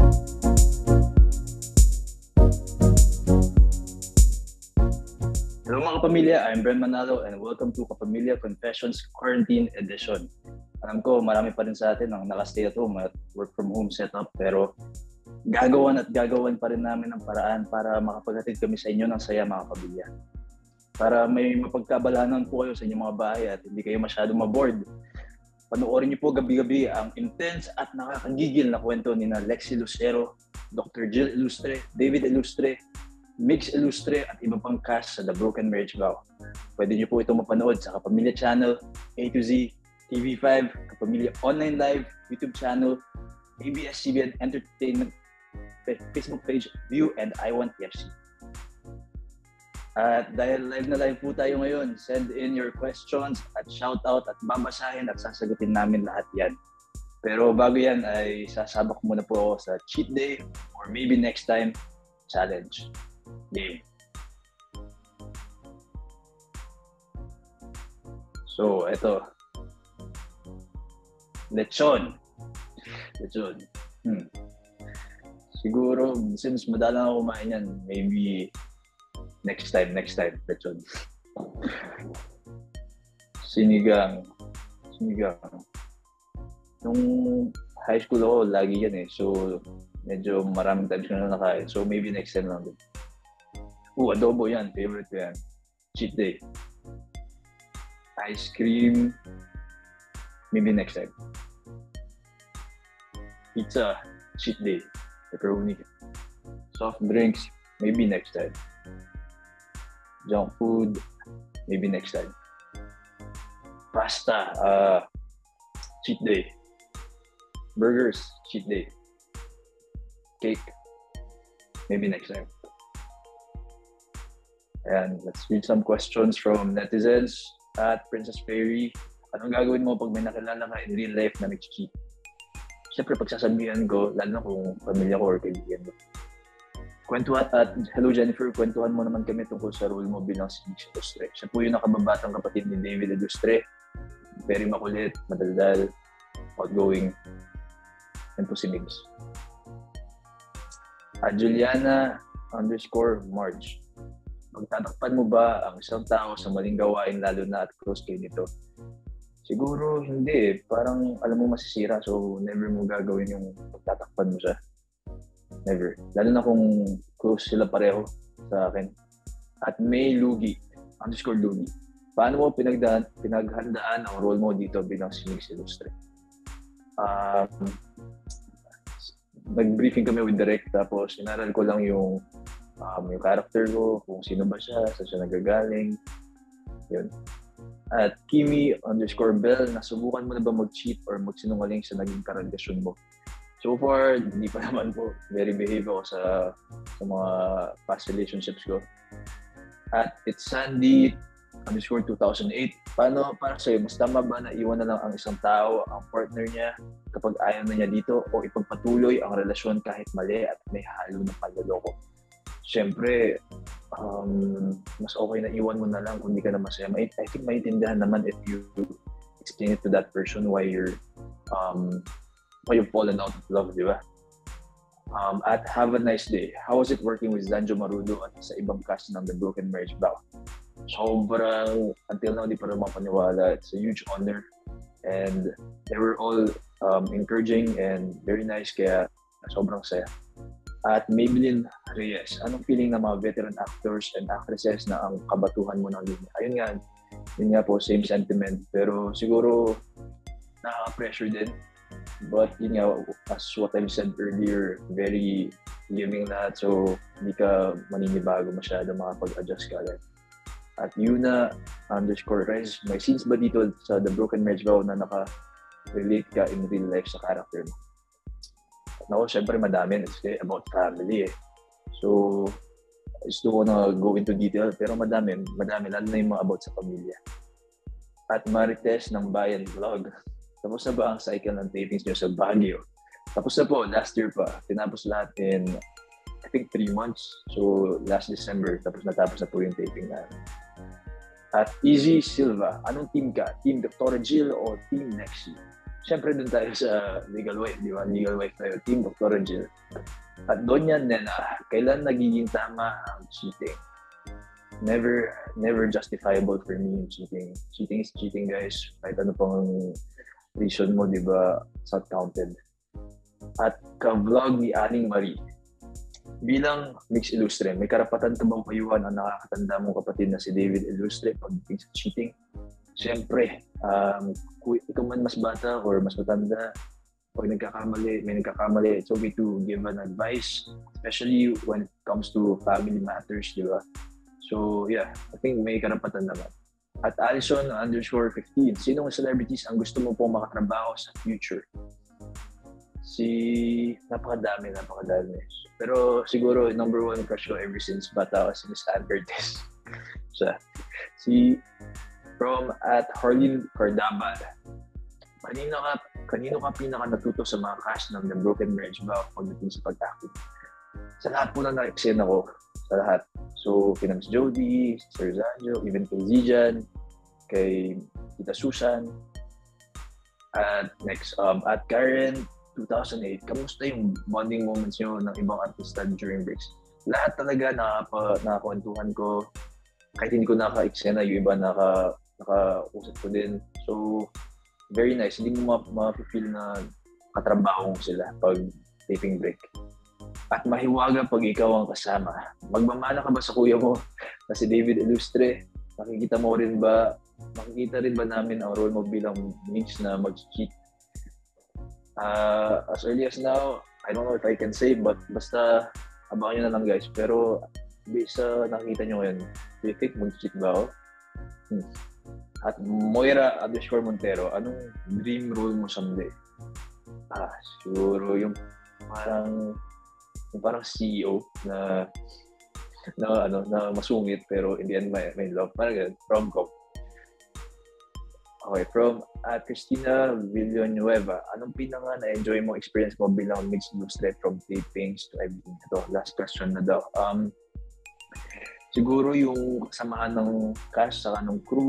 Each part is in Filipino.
Hello mga kapamilya, I'm Bren Manalo and welcome to Kapamilya Confessions Quarantine Edition. Alam ko marami pa rin sa atin ang nakastay at home at work from home setup, pero gagawan pa rin namin ang paraan para makapaghatid kami sa inyo ng saya mga kapamilya. Para may mapagkabalahanan po kayo sa inyong mga bahay at hindi kayo masyadong maboard. Panoorin niyo po gabi-gabi ang intense at nakakagigil na kwento ni Lexie Lucero, Dr. Jill Ilustre, David Ilustre, Mix Ilustre at iba pang cast sa The Broken Marriage Vow. Pwede niyo po ito mapanood sa Kapamilya Channel, A to Z, TV5, Kapamilya Online Live, YouTube Channel, ABS-CBN Entertainment, Facebook page, View, and I Want TFC. At dahil live na live po tayo ngayon, send in your questions at shoutout at babasahin at sasagutin namin lahat yan. Pero bago yan ay sasabak muna po ako sa cheat day or maybe next time challenge. Game. So, ito. Lechon. Siguro, since madalang ako kumain yan, maybe next time, lechon. Sinigang. Nung high school ako, lagi yan eh. So, medyo maraming times ko na nakain. So, maybe next time lang din. Adobo yan. Favorite ko yan. Cheat day. Ice cream. Maybe next time. Pizza. Cheat day. Pepperoni. Soft drinks. Maybe next time. Junk food. Maybe next time. Pasta. Cheat day. Burgers. Cheat day. Cake. Maybe next time. And let's read some questions from netizens. At Princess Fairy, anong gagawin mo pag may nakilala ka in real life na nag-cheat? Siyempre, pagsasabihan ko, lalo na kung pamilya ko or kaibigan ko. Kwentuhan at hello Jennifer, kwentuhan mo naman kami tungkol sa role mo bilang si Mix Ilustre. Siya po yung nakababatang kapatid ni David Ilustre. Very makulit, madaldal, outgoing. Yan po si Mix. At Juliana_Marge. Magtatakpan mo ba ang isang tao sa maling gawain lalo na at close kayo nito? Siguro hindi. Parang alam mo masisira, so never mo gagawin yung pagtatakpan mo siya. Never. Lalo na kung close sila pareho sa akin. At May Lugi, _Lugi. Paano mo pinaghandaan ang role mo dito bilang si Mix Ilustre? Nag-briefing kami with Direk, tapos inaral ko lang yung character ko, kung sino ba siya, saan siya nagagaling. Yun. At Kimi_Bell, nasubukan mo na ba mag-cheat or magsinungaling sa naging karelasyon mo? So far, hindi pa naman po. Very behave ako sa mga past relationships ko. At it's Sandy_2008. Paano para sa'yo, mas tama ba na iwan na lang ang isang tao, ang partner niya, kapag ayaw na niya dito, o ipagpatuloy ang relasyon kahit mali at may halo ng panloloko? Siyempre, mas okay na iwan mo na lang kung hindi ka na masaya. I think maintindihan naman if you explain it to that person why you've fallen out of love, di ba? At have a nice day. How was it working with Zanjo Marudo at sa ibang cast ng The Broken Marriage Vow? Sobrang, until now, di pa rin mapaniwala. It's a huge honor. And they were all encouraging and very nice, kaya sobrang saya. At Maybelline Reyes, anong feeling ng mga veteran actors and actresses na ang kabatuhan mo ng linya? Ayun nga po, same sentiment. Pero siguro, nakaka-pressure din. But yun nga, as what I've said earlier, very giving lahat. So, hindi ka maninibago masyado, makapag-adjust ka agad. At Yuna_Rez, may scenes ba dito sa The Broken Marriage Vow na naka-relate ka in real life sa character mo? Naku, syempre madami. It's about family eh. So, I just don't wanna go into detail, pero madami, lalo na yung mga about sa pamilya. At Marites ng Bayan Vlog. Tapos na ba ang cycle ng tapings niyo sa Baguio? Tapos na po, last year pa. Tinapos lahat in, I think, 3 months. So, last December, tapos natapos na po yung taping na. At Easy Silva, anong team ka? Team Dr. Jill o Team Nexie? syempre dun tayo sa legal wife, di ba? Legal wife tayo, Team Dr. Jill. At doon yan din, kailan nagiging tama ang cheating? Never justifiable for me yung cheating. Cheating is cheating, guys. Kahit ano pang reason mo, di ba, it's not counted. At ka-vlog ni Aning Marie, bilang Mix Illustre, may karapatan ka bang payuhan ang nakakatanda mong kapatid na si David Illustre pagdating sa cheating? Siyempre, kung ikaw man mas bata or mas matanda, pag may nagkakamali, it's okay to give an advice, especially when it comes to family matters, di ba? So, yeah, I think may karapatan naman. At Alison_15, sinong celebrities ang gusto mo pong makatrabaho sa future? Napakadami. Pero siguro, number one crush ko ever since bata ako si Miss Ann Curtis. Siya. From at Harleen Cardabal. Kanino ka pinaka natuto sa mga cast ng The Broken Marriage ba pagdating sa pag-acting? Sa lahat po na na-eksena ko. Sa lahat. So, kina Miss Jody, Sir Zanjo, even kay Zijan, kay Tita Susan. At next, at Karen, 2008, kamusta yung bonding moments nyo ng ibang artista during breaks? Lahat talaga nakakwentuhan ko. Kahit hindi ko naka-eksena, yung iba nakausap ko din. So, very nice. Hindi mo ma-feel na katrabaho mo sila pag taping break. At mahiwaga pag ikaw ang kasama. Magmamana ka ba sa kuya mo na si David Illustre? Makikita rin ba namin ang role mo bilang Mix na mag-cheat? As early as now, I don't know if I can say, but basta abangan nyo na lang, guys. Pero based sa nakikita nyo ngayon, do you think mag-cheat ba ako? At Moira_Montero, anong dream role mo someday? Siguro yung parang CEO na masungit pero in the end may love. Parang ganun, rom-com. Okay, from Christina Villanueva, anong pinaka na-enjoy mo experience mo bilang Mix Illustre from tapings to everything? Ito, last question na daw. Siguro yung kasamahan ng cast, saka ng crew,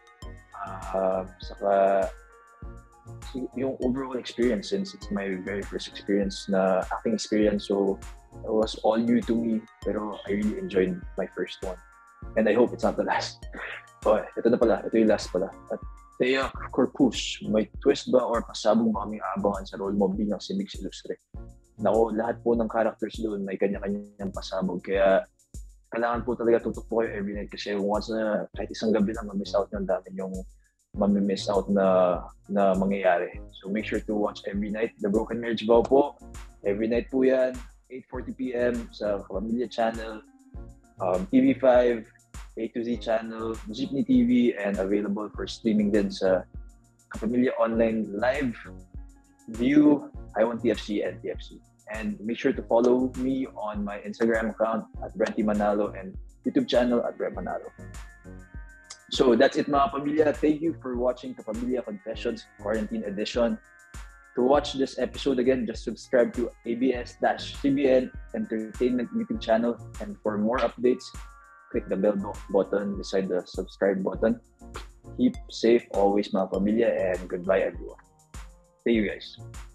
saka yung overall experience, since it's my very first experience na acting experience, so it was all new to me, pero I really enjoyed my first one. And I hope it's not the last. Okay, ito yung last pala. At Thea Corpus, may twist ba or pasabog ba kaming aabangan sa role mo bilang si Mix Illustre? Nako, lahat po ng characters doon may kanya-kanyang pasabog, kaya kailangan po talaga tutok po kayo every night kasi once na kahit isang gabi lang ma-miss out nyo, ang dami yung ma-miss out na mangyayari. So make sure to watch every night. The Broken Marriage Vow po, every night po yan, 8:40 p.m. sa Kapamilya Channel, TV5, A to Z Channel, Jeepney TV, and available for streaming din sa Kapamilya Online Live, View, I Want TFC, and TFC. And make sure to follow me on my Instagram account at Brenty Manalo and YouTube channel at Brent Manalo. So that's it, mga pamilya. Thank you for watching Kapamilya Confessions Quarantine Edition. To watch this episode again, just subscribe to ABS-CBN Entertainment YouTube channel. And for more updates, click the bell button beside the subscribe button. Keep safe always, mga pamilya, and goodbye, everyone. See you guys.